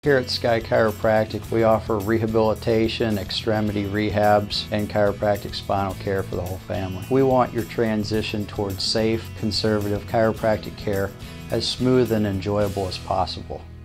Here at Skye Chiropractic, we offer rehabilitation, extremity rehabs, and chiropractic spinal care for the whole family. We want your transition towards safe, conservative chiropractic care as smooth and enjoyable as possible.